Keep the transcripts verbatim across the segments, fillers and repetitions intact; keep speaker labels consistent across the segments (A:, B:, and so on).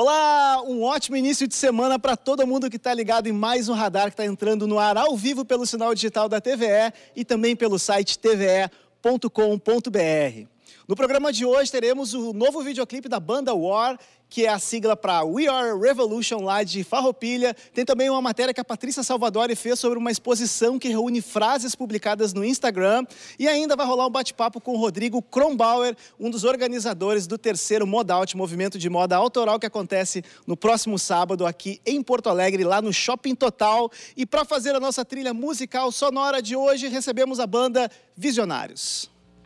A: Olá, um ótimo início de semana para todo mundo que está ligado em mais um Radar que está entrando no ar ao vivo pelo sinal digital da T V E e também pelo site t v e ponto com ponto b r. No programa de hoje teremos o novo videoclipe da banda War, que é a sigla para We Are Revolution, lá de Farroupilha. Tem também uma matéria que a Patrícia Salvadori fez sobre uma exposição que reúne frases publicadas no Instagram. E ainda vai rolar um bate-papo com o Rodrigo Kronbauer, um dos organizadores do terceiro Modaut, movimento de moda autoral que acontece no próximo sábado aqui em Porto Alegre, lá no Shopping Total. E para fazer a nossa trilha musical sonora de hoje, recebemos a banda Visionários.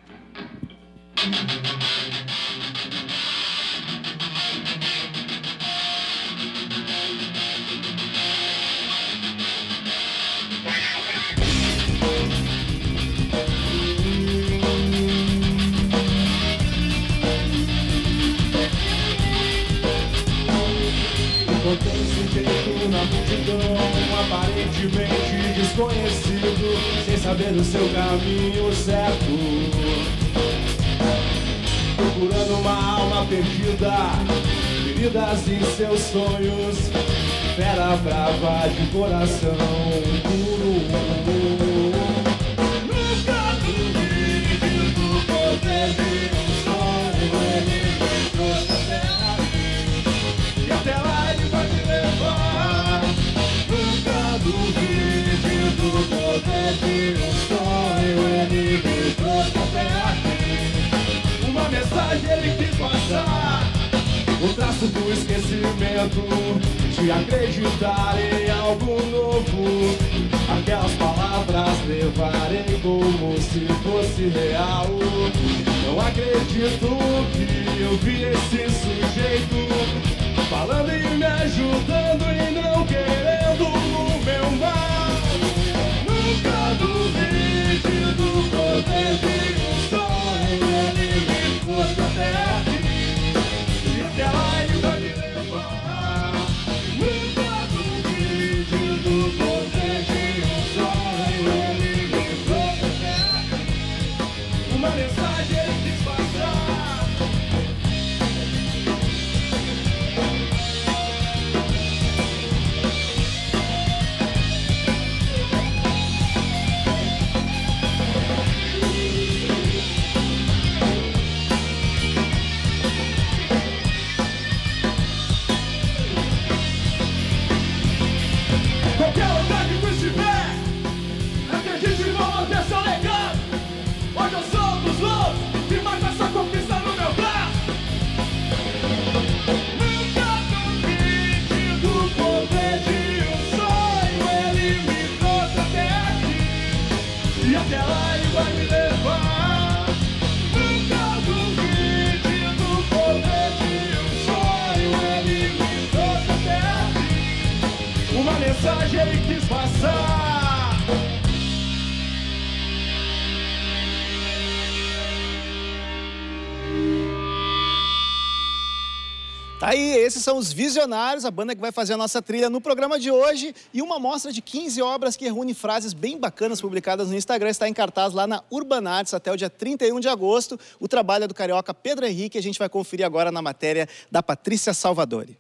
B: Encontrei um sujeito na multidão, aparentemente desconhecido, sem saber do seu caminho certo, procurando uma alma perdida, feridas em seus sonhos, fera brava de coração puro. Nunca duvide do poder de um sonho, ele me trouxe até aqui, e até lá ele vai me levar. Nunca duvide do poder de um sonho, ele me trouxe até aqui. Uma mensagem ele quis passar, o traço do esquecimento, de acreditar em algo novo, aquelas palavras levarem como se fosse real. Não acredito que eu vi esse sujeito falando e me ajudando e não querendo o meu mal. Nunca duvide do poder de um sonho, ele me trouxe até aqui, e até lá ele vai me levar. Nunca duvide do poder de um sonho, ele me trouxe até aqui. Uma mensagem ele quis passar. Qualquer lugar que tu estiver, acredite e vou manter seu legado. Hoje eu sou um dos loucos e mais essa conquista no meu braço. Nunca duvide do poder de um sonho, ele me trouxe até aqui, e até lá ele vai me levar. Nunca duvide do poder de um sonho, ele me trouxe até aqui. Uma mensagem ele quis passar.
A: Tá aí, esses são os Visionários, a banda que vai fazer a nossa trilha no programa de hoje. E uma mostra de quinze obras que reúne frases bem bacanas publicadas no Instagram está em cartaz lá na Urban Arts até o dia trinta e um de agosto. O trabalho é do carioca Pedro Henrique, a gente vai conferir agora na matéria da Patrícia Salvadori.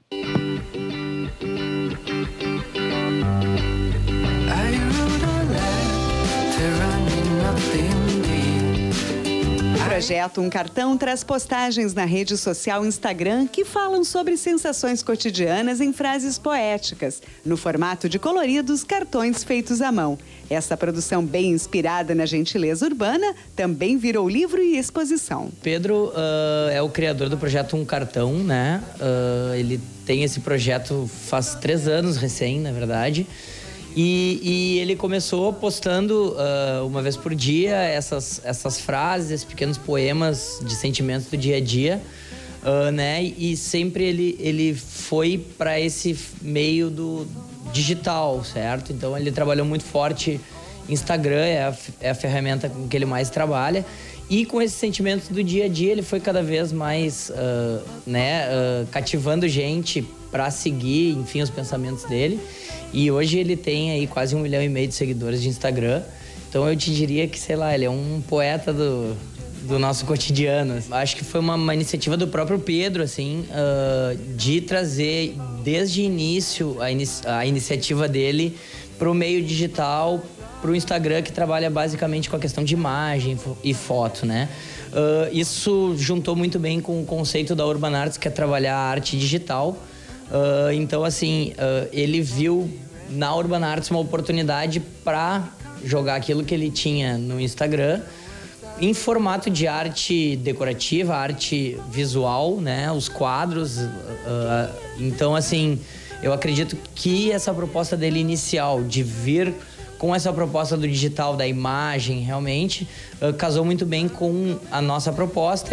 C: O projeto Um Cartão traz postagens na rede social Instagram que falam sobre sensações cotidianas em frases poéticas, no formato de coloridos cartões feitos à mão. Essa produção bem inspirada na gentileza urbana também virou livro e exposição.
D: Pedro uh, é o criador do projeto Um Cartão, né? Uh, ele tem esse projeto faz três anos recém, na verdade. E, e ele começou postando uh, uma vez por dia essas, essas frases, esses pequenos poemas de sentimentos do dia a dia, uh, né? E sempre ele, ele foi para esse meio do digital, certo? Então ele trabalhou muito forte. Instagram é a, é a ferramenta com que ele mais trabalha. E com esses sentimentos do dia a dia, ele foi cada vez mais uh, né, uh, cativando gente para seguir, enfim, os pensamentos dele. E hoje ele tem aí quase um milhão e meio de seguidores de Instagram. Então eu te diria que, sei lá, ele é um poeta do, do nosso cotidiano. Acho que foi uma, uma iniciativa do próprio Pedro, assim, uh, de trazer desde o início a, inici a iniciativa dele para o meio digital, para o Instagram, que trabalha basicamente com a questão de imagem e foto, né? Uh, isso juntou muito bem com o conceito da Urban Arts, que é trabalhar a arte digital. Uh, então, assim, uh, ele viu na Urban Arts uma oportunidade para jogar aquilo que ele tinha no Instagram em formato de arte decorativa, arte visual, né? Os quadros. Uh, então, assim, eu acredito que essa proposta dele inicial de vir com essa proposta do digital, da imagem, realmente, uh, casou muito bem com a nossa proposta.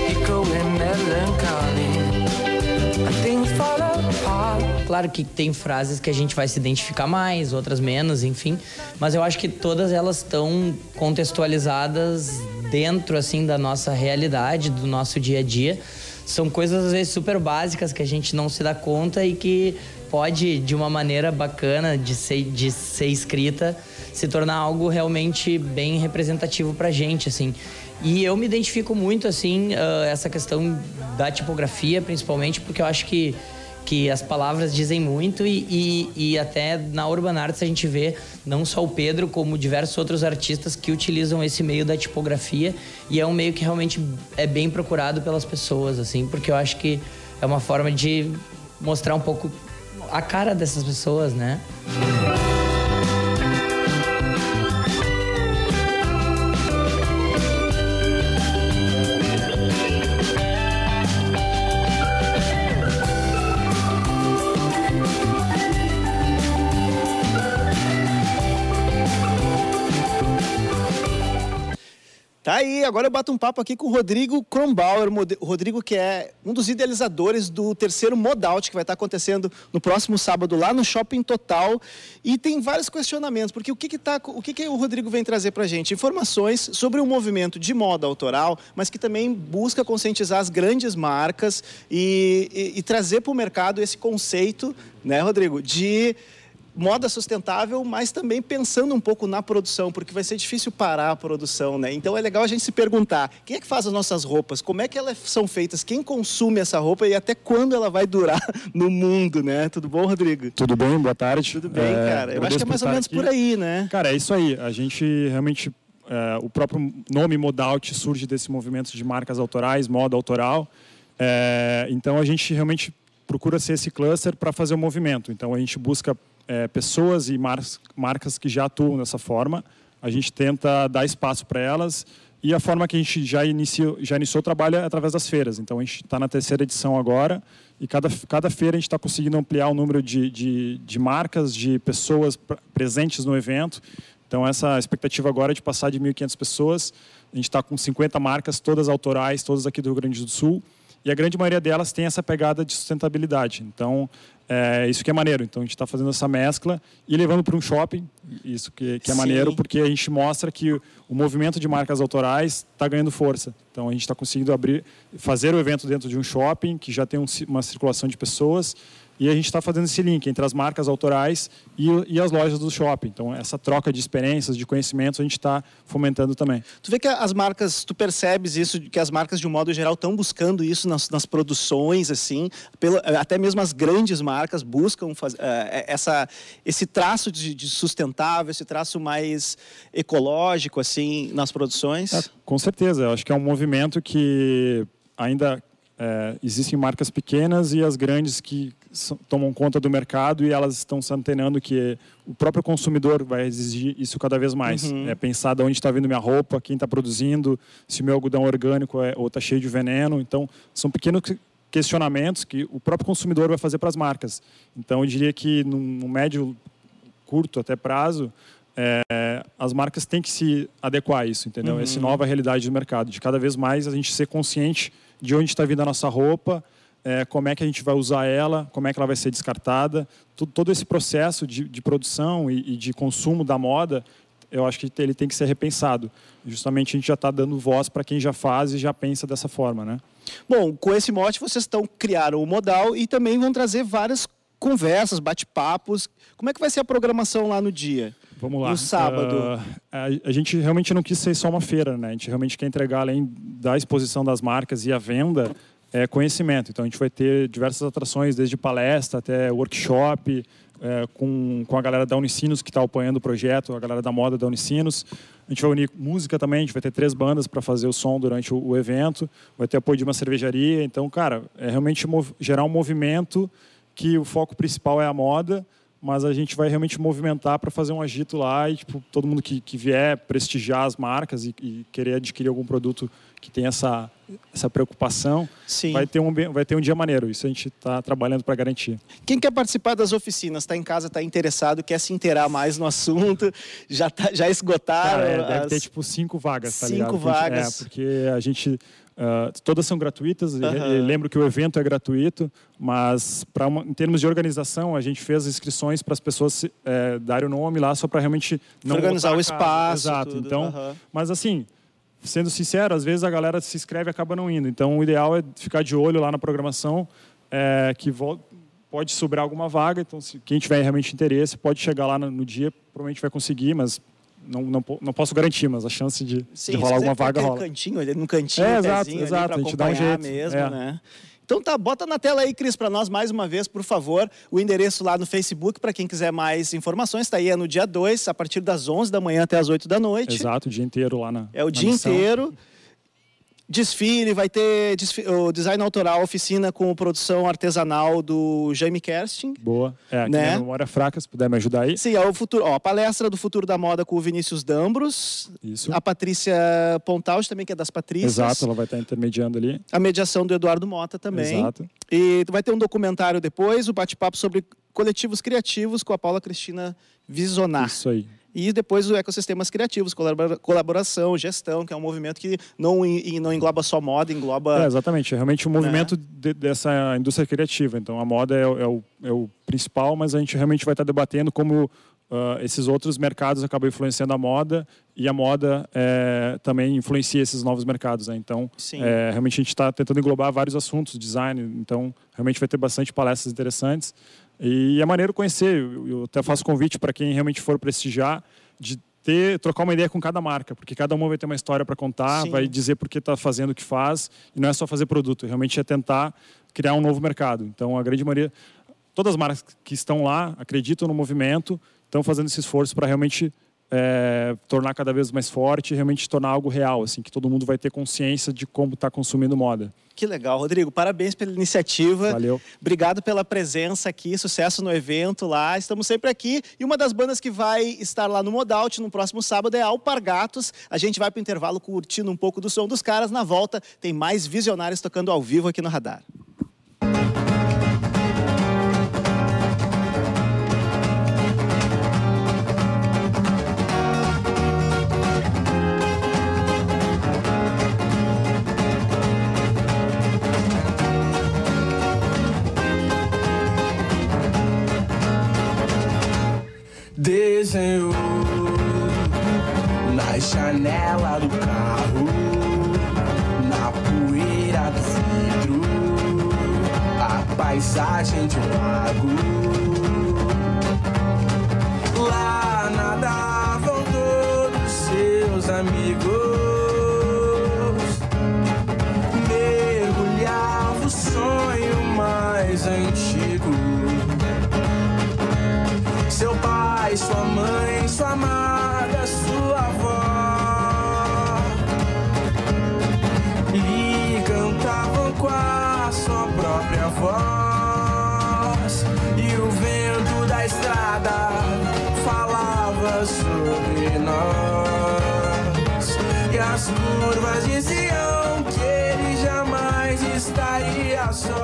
D: Claro que tem frases que a gente vai se identificar mais, outras menos, enfim. Mas eu acho que todas elas estão contextualizadas dentro, assim, da nossa realidade, do nosso dia a dia. São coisas, às vezes, super básicas que a gente não se dá conta e que pode, de uma maneira bacana de ser, de ser escrita, se tornar algo realmente bem representativo pra gente, assim. E eu me identifico muito, assim, uh, essa questão da tipografia, principalmente, porque eu acho que que as palavras dizem muito e, e, e até na Urban Arts a gente vê não só o Pedro, como diversos outros artistas que utilizam esse meio da tipografia, e é um meio que realmente é bem procurado pelas pessoas, assim, porque eu acho que é uma forma de mostrar um pouco a cara dessas pessoas, né?
A: Tá aí, agora eu bato um papo aqui com o Rodrigo Kronbauer, o Rodrigo que é um dos idealizadores do terceiro Modout, que vai estar acontecendo no próximo sábado lá no Shopping Total. E tem vários questionamentos, porque o que, que, tá, o, que, que o Rodrigo vem trazer pra gente? Informações sobre o movimento de moda autoral, mas que também busca conscientizar as grandes marcas e, e, e trazer para o mercado esse conceito, né, Rodrigo, de moda sustentável, mas também pensando um pouco na produção, porque vai ser difícil parar a produção, né? Então é legal a gente se perguntar, quem é que faz as nossas roupas? Como é que elas são feitas? Quem consome essa roupa e até quando ela vai durar no mundo, né? Tudo bom, Rodrigo?
E: Tudo bem, boa tarde.
A: Tudo bem, é, cara. Eu acho que é mais ou menos aqui por aí, né?
E: Cara, é isso aí. A gente realmente... É, o próprio nome Modout surge desse movimento de marcas autorais, moda autoral. É, então a gente realmente procura ser esse cluster para fazer o movimento. Então a gente busca É, pessoas e mar marcas que já atuam dessa forma, a gente tenta dar espaço para elas, e a forma que a gente já iniciou, já iniciou o trabalho é através das feiras. Então a gente está na terceira edição agora, e cada, cada feira a gente está conseguindo ampliar o número de, de, de marcas, de pessoas presentes no evento. Então essa expectativa agora é de passar de mil e quinhentas pessoas. A gente está com cinquenta marcas, todas autorais, todas aqui do Rio Grande do Sul, e a grande maioria delas tem essa pegada de sustentabilidade. Então, é isso que é maneiro. Então, a gente está fazendo essa mescla e levando para um shopping, isso que, que é maneiro, porque a gente mostra que o, o movimento de marcas autorais está ganhando força. Então, a gente está conseguindo abrir, fazer o evento dentro de um shopping, que já tem um, uma circulação de pessoas, e a gente está fazendo esse link entre as marcas autorais e, e as lojas do shopping. Então, essa troca de experiências, de conhecimentos, a gente está fomentando também. Tu
A: vê que as marcas, tu percebes isso, que as marcas, de um modo geral, estão buscando isso nas, nas produções, assim, pelo, até mesmo as grandes marcas buscam faz, uh, essa, esse traço de, de sustentável, esse traço mais ecológico, assim, nas produções?
E: É, com certeza. Eu acho que é um movimento que ainda... É, existem marcas pequenas e as grandes que tomam conta do mercado, e elas estão se antenando que o próprio consumidor vai exigir isso cada vez mais. Uhum. É pensar de onde está vindo minha roupa, quem está produzindo, se o meu algodão orgânico é, ou está cheio de veneno. Então, são pequenos questionamentos que o próprio consumidor vai fazer para as marcas. Então, eu diria que no médio, curto até prazo, É, as marcas têm que se adequar a isso, entendeu? Uhum. Essa nova realidade do mercado, de cada vez mais a gente ser consciente de onde está vindo a nossa roupa, é, como é que a gente vai usar ela, como é que ela vai ser descartada. Tudo, todo esse processo de, de produção e, e de consumo da moda, eu acho que ele tem que ser repensado. Justamente a gente já está dando voz para quem já faz e já pensa dessa forma, né?
A: Bom, com esse mote vocês estão criaram o Modal e também vão trazer várias conversas, bate-papos. Como é que vai ser a programação lá no dia?
E: Vamos lá.
A: No sábado.
E: Uh, a, a gente realmente não quis ser só uma feira, né? A gente realmente quer entregar, além da exposição das marcas e a venda, é, conhecimento. Então a gente vai ter diversas atrações, desde palestra até workshop, é, com, com a galera da Unicinos que está apoiando o projeto, a galera da moda da Unicinos. A gente vai unir música também, a gente vai ter três bandas para fazer o som durante o, o evento, vai ter apoio de uma cervejaria. Então, cara, é realmente gerar um movimento que o foco principal é a moda, mas a gente vai realmente movimentar para fazer um agito lá e tipo, todo mundo que, que vier prestigiar as marcas e, e querer adquirir algum produto que tem essa, essa preocupação,
A: Sim.
E: Vai, ter um, vai ter um dia maneiro. Isso a gente está trabalhando para garantir.
A: Quem quer participar das oficinas, está em casa, está interessado, quer se inteirar mais no assunto, já, tá, já esgotaram?
E: Cara, é, deve
A: as...
E: ter tipo cinco vagas, tá
A: cinco
E: ligado?
A: vagas.
E: É, porque a gente... Uh, todas são gratuitas,
A: Uhum.
E: e, e lembro que o evento é gratuito, mas pra uma, em termos de organização, a gente fez inscrições para as pessoas é, darem o nome lá, só para realmente não
A: organizar o espaço.
E: Exato.
A: Tudo.
E: Então,
A: uhum.
E: Mas assim, sendo sincero, às vezes a galera se inscreve e acaba não indo. Então o ideal é ficar de olho lá na programação, é, que vo- pode sobrar alguma vaga. Então se quem tiver realmente interesse pode chegar lá no, no dia, provavelmente vai conseguir, mas Não, não, não posso garantir, mas a chance de,
A: Sim,
E: de rolar alguma vaga rola.
A: Cantinho, ali, no cantinho,
E: é,
A: um
E: exato, exato.
A: A
E: gente dá um jeito
A: mesmo,
E: é.
A: né? Então tá, bota na tela aí, Cris, para nós mais uma vez, por favor, o endereço lá no Facebook, para quem quiser mais informações, tá aí, é no dia dois, a partir das onze da manhã até as oito da noite.
E: Exato, o dia inteiro lá na
A: É o
E: na
A: dia
E: missão.
A: inteiro. Desfile, vai ter desfile, o design autoral, oficina com produção artesanal do Jaime Kersting.
E: Boa. É, aqui
A: Né?
E: na memória fraca, se puder me ajudar aí.
A: Sim, é o futuro, ó, a palestra do Futuro da Moda com o Vinícius Dambros,
E: Isso.
A: a Patrícia Pontalti também, que é das Patrícias.
E: Exato, ela vai estar intermediando ali.
A: A mediação do Eduardo Mota também.
E: Exato.
A: E vai ter um documentário depois, o bate-papo sobre coletivos criativos com a Paula Cristina Visonar.
E: Isso aí.
A: E depois o ecossistemas criativos, colabora- colaboração, gestão, que é um movimento que não, en- não engloba só moda, engloba...
E: É, exatamente. É realmente um movimento de- dessa indústria criativa. Então, a moda é, o- é o, é o principal, mas a gente realmente vai estar debatendo como uh, esses outros mercados acabam influenciando a moda e a moda é, também influencia esses novos mercados. Né? Então,
A: Sim.
E: é, realmente a gente está tentando englobar vários assuntos, design. Então, realmente vai ter bastante palestras interessantes. E é maneiro conhecer. Eu, eu até faço convite para quem realmente for prestigiar, de ter, trocar uma ideia com cada marca, porque cada uma vai ter uma história para contar,
A: Sim.
E: vai dizer por que está fazendo o que faz, e não é só fazer produto, realmente é tentar criar um novo mercado. Então, a grande maioria, todas as marcas que estão lá acreditam no movimento, estão fazendo esse esforço para realmente é, tornar cada vez mais forte e realmente tornar algo real, assim, que todo mundo vai ter consciência de como está consumindo moda.
A: Que legal, Rodrigo. Parabéns pela iniciativa.
E: Valeu.
A: Obrigado pela presença aqui, sucesso no evento lá. Estamos sempre aqui. E uma das bandas que vai estar lá no Modaut no próximo sábado é Alpargatos. A gente vai para o intervalo curtindo um pouco do som dos caras. Na volta tem mais Visionários tocando ao vivo aqui no Radar.
B: Desenhou na janela do carro, na poeira do vidro, a paisagem de um lago. Lá nadavam todos seus amigos, mergulhava o sonho mais antigo. Seu pai, sua mãe, sua amada, sua avó lhe cantavam com a sua própria voz. E o vento da estrada falava sobre nós. E as curvas diziam que ele jamais estaria só.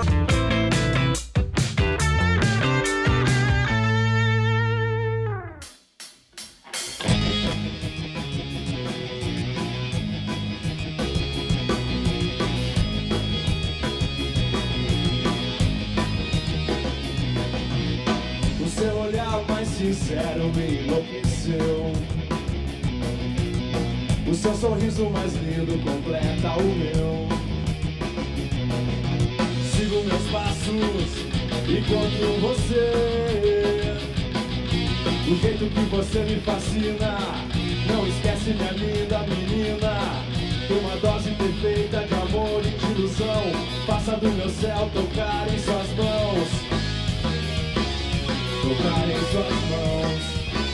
F: Sincero me enlouqueceu. O seu sorriso mais lindo completa o meu. Sigo meus passos, encontro você. O jeito que você me fascina. Não esquece minha linda menina. Tem uma dose perfeita de amor e de ilusão. Faça do meu céu tocar em suas mãos. Tocar em suas mãos.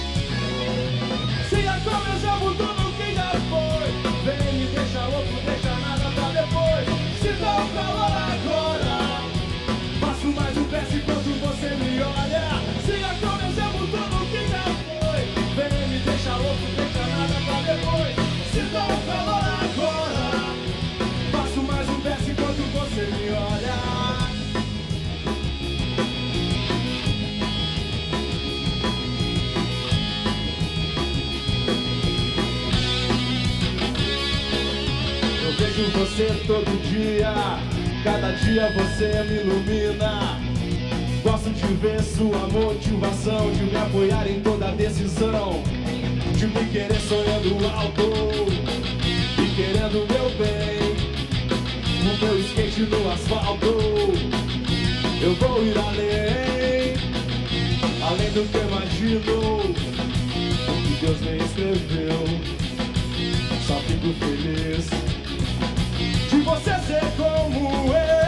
F: Siga como exemplo tudo que já foi. Vem me deixa louco, deixa nada pra depois. Se dá um calor agora, faço mais um verso enquanto você me olha. Siga como exemplo tudo que já foi. Vem me deixa louco, deixa nada pra depois. Se dá um calor agora, faço mais um verso enquanto você me olha. Eu vejo você todo dia, cada dia você me ilumina. Gosto de ver sua motivação, de me apoiar em toda decisão, de me querer sonhando alto e querendo meu bem. O meu skate no asfalto, eu vou ir além, além do que imagino, o que Deus me escreveu. Só fico feliz de você ser como eu.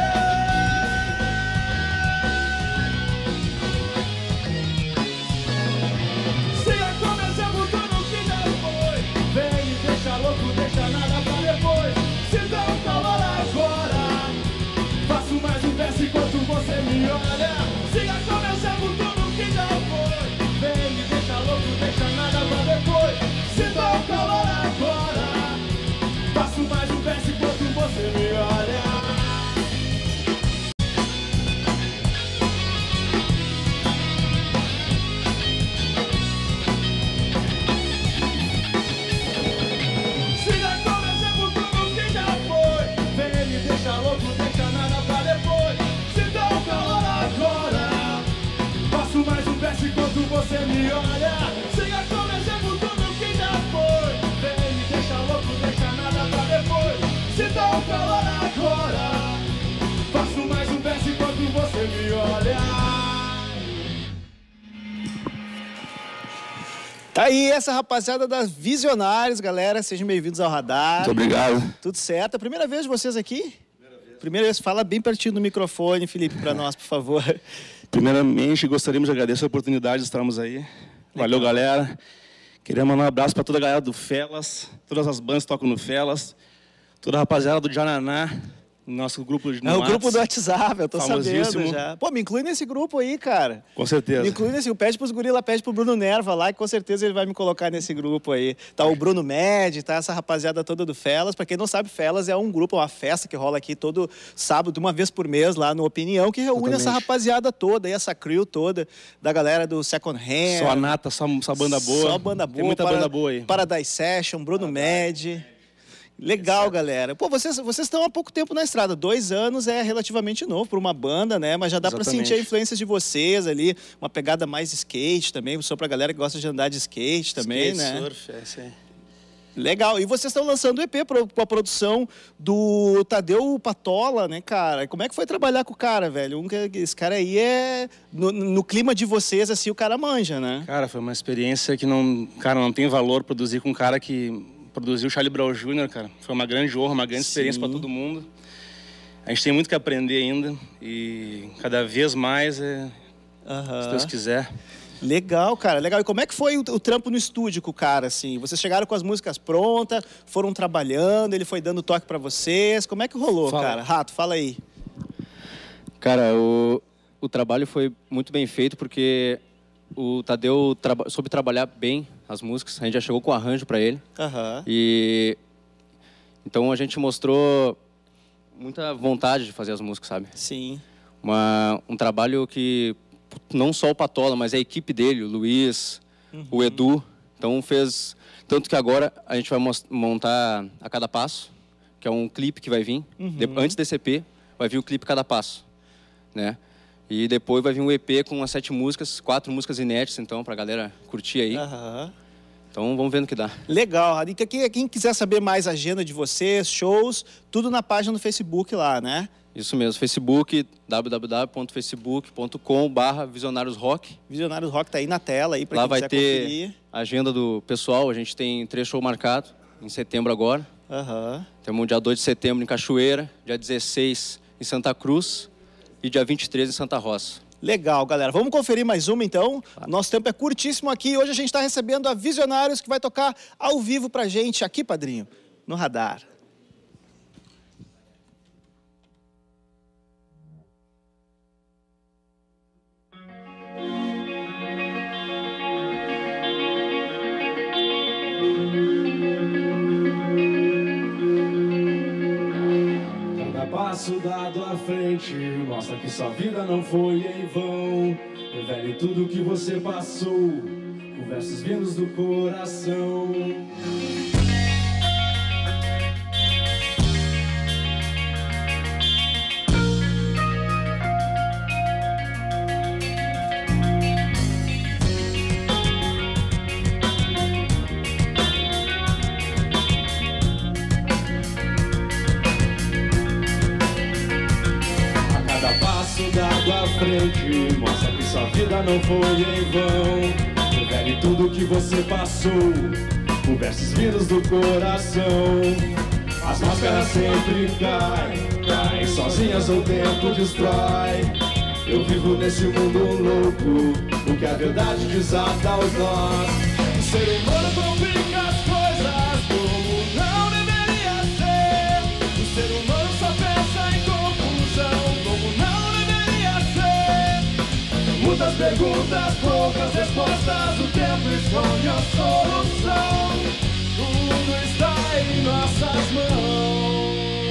F: Siga como exemplo tudo que já foi. Vem me deixa louco, deixa nada pra depois. Se dá um calor agora, faço mais um verso enquanto você me olha. Siga como exemplo tudo que já foi. Vem me deixa louco, deixa nada pra depois. Se dá um calor agora, faço mais um verso enquanto você me olha. Siga como exemplo tudo que já foi. Vem me deixa louco, deixa nada pra depois. Se dá um calor agora, faço mais um verso enquanto você me olha. Siga como exemplo tudo que já foi. Vem me deixa louco, deixa nada pra depois. Se dá um calor agora, faço mais um verso enquanto você me olha.
A: Tá aí essa rapaziada das Visionários, galera. Sejam bem-vindos ao Radar.
G: Muito obrigado.
A: Tudo certo? A primeira vez de vocês aqui? Primeira vez. Primeira vez. Fala bem pertinho do microfone, Felipe, para nós, por favor.
G: Primeiramente, gostaríamos de agradecer a oportunidade de estarmos aí. Legal. Valeu, galera. Queria mandar um abraço para toda a galera do Felas, todas as bandas que tocam no Felas, toda a rapaziada do Jananá, nosso grupo de
A: É o grupo do WhatsApp, eu tô sabendo
G: famosíssimo.
A: já. Pô, me inclui nesse grupo aí, cara.
G: Com certeza.
A: Me inclui nesse. Pede pros gorila, pede pro Bruno Nerva lá, que com certeza ele vai me colocar nesse grupo aí. Tá o Bruno Med, tá essa rapaziada toda do Felas. Pra quem não sabe, Felas é um grupo, uma festa que rola aqui todo sábado, uma vez por mês, lá no Opinião, que reúne
G: Exatamente.
A: essa rapaziada toda, e essa crew toda, da galera do Second Hand.
G: Só a nata, só, só banda boa.
A: Só banda boa.
G: Tem muita
A: para,
G: banda boa aí.
A: Paradise Session, Bruno Med. Legal, galera. Pô, vocês, vocês estão há pouco tempo na estrada. Dois anos é relativamente novo para uma banda, né? Mas já dá para
G: Exatamente.
A: sentir a influência de vocês ali. Uma pegada mais skate também. Só pra galera que gosta de andar de skate também,
G: Skate,
A: né?
G: surf, é isso aí.
A: Legal. E vocês estão lançando o E P pro- com a produção do Tadeu Patola, né, cara? Como é que foi trabalhar com o cara, velho? Um que- esse cara aí é... No, no clima de vocês, assim, o cara manja, né?
G: Cara, foi uma experiência que não, cara, não tem valor produzir com um cara que produziu o Charlie Brown Júnior, cara. Foi uma grande honra, uma grande experiência para todo mundo. A gente tem muito que aprender ainda e cada vez mais, é,
A: Aham.
G: se Deus quiser.
A: Legal, cara, legal. E como é que foi o, o trampo no estúdio com o cara, assim? Vocês chegaram com as músicas prontas, foram trabalhando, ele foi dando toque pra vocês. Como é que rolou,
G: Fala.
A: cara? Rato, fala aí.
H: Cara, o, o trabalho foi muito bem feito porque o Tadeu traba, soube trabalhar bem as músicas. A gente já chegou com arranjo para ele.
A: Aham.
H: E então a gente mostrou muita vontade de fazer as músicas, sabe?
A: Sim.
H: Uma, um trabalho que não só o Patola, mas a equipe dele, o Luiz, o Edu. Então fez... Tanto que agora a gente vai mos- montar A Cada Passo, que é um clipe que vai vir. De- antes desse E P, vai vir o clipe Cada Passo, né? E depois vai vir um E P com as sete músicas, quatro músicas inéditas, então, pra galera curtir aí.
A: Aham.
H: Então vamos ver no que dá.
A: Legal. E quem, quem quiser saber mais a agenda de vocês, shows, tudo na página do Facebook lá, né?
H: Isso mesmo, Facebook, w w w ponto facebook ponto com barra Visionários Rock.
A: Visionários Rock tá aí na tela aí para
H: Lá
A: quem
H: vai
A: quiser
H: ter
A: conferir.
H: a agenda do pessoal, a gente tem três shows marcados em setembro agora.
A: Aham.
H: Temos dia dois de setembro em Cachoeira, dia dezesseis em Santa Cruz e dia vinte e três em Santa Rosa.
A: Legal, galera. Vamos conferir mais uma, então. Nosso tempo é curtíssimo aqui. Hoje a gente está recebendo a Visionários, que vai tocar ao vivo pra gente aqui, padrinho, no Radar.
F: Passo dado à frente mostra que sua vida não foi em vão. Revele tudo que você passou com versos vindos do coração. D'água à frente mostra que sua vida não foi em vão. Revele tudo que você passou com versos vindos do coração. As máscaras sempre caem, caem sozinhas ou o tempo destrói. Eu vivo nesse mundo louco, o que a verdade desata aos nós. O ser humano complica as coisas como não deveria ser. O ser humano só pensa em confusão como não. Muitas perguntas, poucas respostas, o tempo esconde a solução. Tudo está em nossas mãos.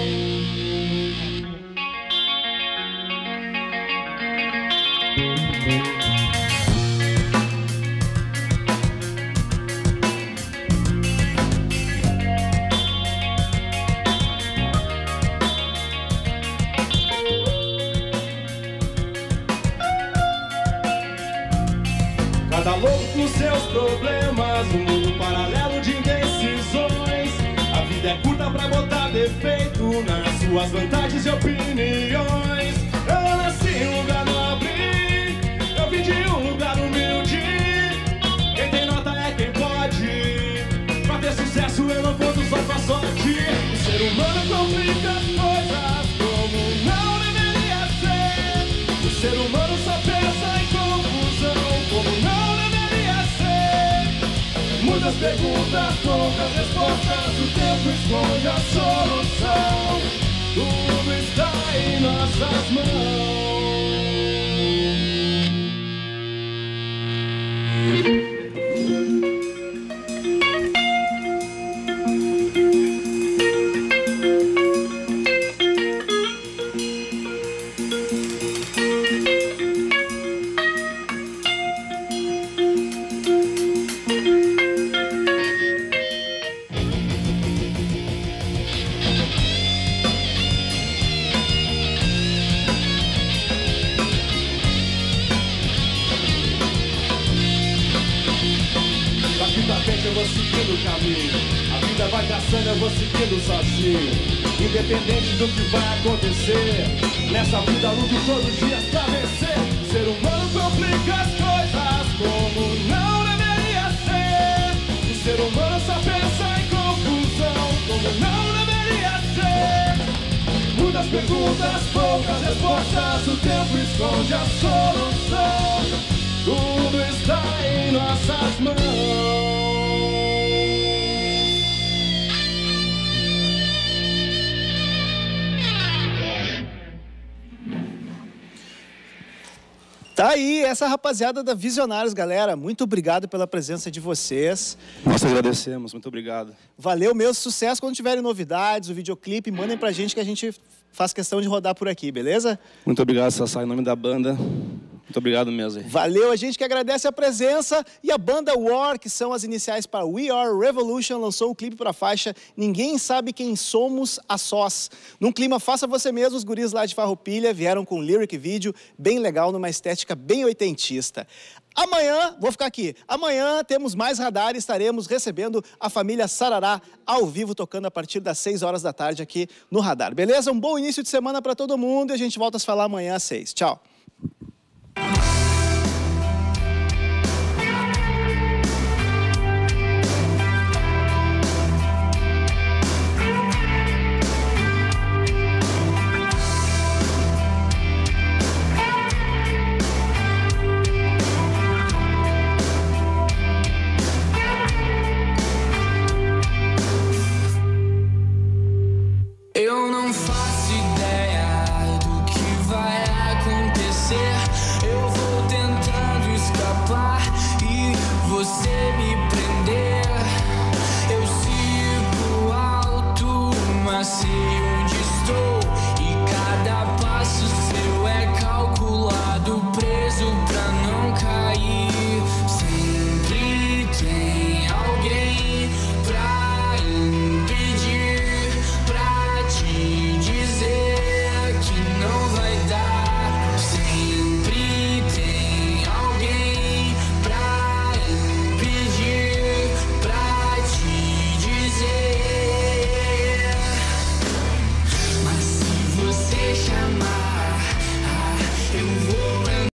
F: Cada louco com seus problemas, um mundo paralelo de indecisões. A vida é curta pra botar defeito nas suas vantagens e opiniões. Eu nasci em um lugar nobre, eu vim de um lugar humilde. Quem tem nota é quem pode. Pra ter sucesso eu não conto só com a sorte. O ser humano complica as coisas como não deveria ser. O ser humano só pensa em confusão como não. Muitas perguntas, poucas respostas, o tempo esconde a solução. Tudo está em nossas mãos. Eu vou seguindo o caminho, a vida vai traçando, eu vou seguindo sozinho. Independente do que vai acontecer, nessa vida luto todos os dias pra vencer. O ser humano complica as coisas como não deveria ser. O ser humano só pensa em confusão como não deveria ser. Muitas perguntas, poucas respostas, o tempo esconde a solução. Tudo está em nossas mãos.
A: Tá aí, essa rapaziada da Visionários, galera. Muito obrigado pela presença de vocês.
G: Nós agradecemos, muito obrigado.
A: Valeu mesmo, sucesso. Quando tiverem novidades, o videoclipe, mandem pra gente que a gente faz questão de rodar por aqui, beleza?
G: Muito obrigado, Sassá, em nome da banda. Muito obrigado mesmo.
A: Valeu, a gente que agradece a presença. E a banda War, que são as iniciais para We Are Revolution, lançou o clipe para a faixa Ninguém Sabe Quem Somos a Sós. Num clima faça você mesmo, os guris lá de Farroupilha vieram com lyric vídeo bem legal, numa estética bem oitentista. Amanhã, vou ficar aqui, amanhã temos mais radar e estaremos recebendo a família Sarará ao vivo, tocando a partir das seis horas da tarde aqui no Radar. Beleza? Um bom início de semana para todo mundo e a gente volta a se falar amanhã às seis. Tchau!
I: Eu não faço ideia do que vai acontecer. Eu vou tentando escapar e você me prender. Eu sigo alto, mas sei onde estou. E cada passo seu é calculado, preso pra não cair. Sempre tem alguém pra impedir, pra te dizer que não vai dar. Sempre tem alguém pra impedir, pra te dizer. Mas se você chamar